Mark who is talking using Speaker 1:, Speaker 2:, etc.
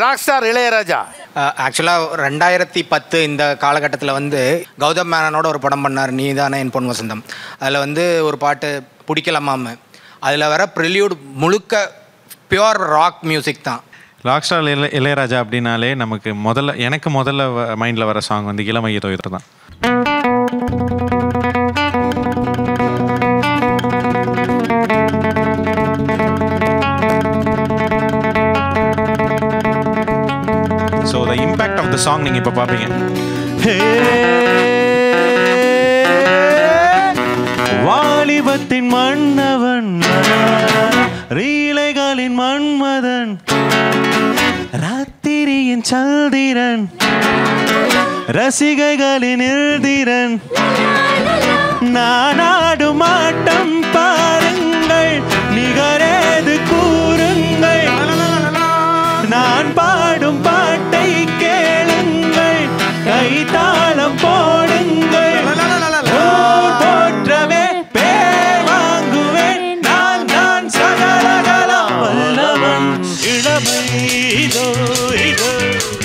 Speaker 1: Rock star Ilaiyaraaja.
Speaker 2: ஆக்சுவலாக 2010 இந்த காலகட்டத்தில் வந்து கௌதம் மேனனோட ஒரு படம் பண்ணார், நீதானே என் பொன் வசந்தம். அதில் வந்து ஒரு பாட்டு பிடிக்கலாமாம, அதில் வர ப்ரில்யூட் முழுக்க பியோர் ராக் மியூசிக் தான்.
Speaker 3: ராக் ஸ்டார் இளையராஜா அப்படின்னாலே எனக்கு முதல்ல மைண்டில் வர சாங் வந்து இளமை தோய்தர் தான். So the impact of the song நீங்கள் இப்போ பார்ப்பீங்க. வாலிபத்தின் மன்னவன், ரீலைகளின் மன்மதன், ராத்திரியின் சந்திரன், ரசிகைகளின் இல்திரன், நான் ஆடும் ஆட்டம் பாருங்கள், நிகரேது கூறுங்கள், நான் பாடும் பாட்டை கேளுங்கள், கைத்தாளம் போடுங்கள், போற்றவே பேர் வாங்குவேன், நான் சகலகலம் வல்லவன், இளமை இதோ இதோ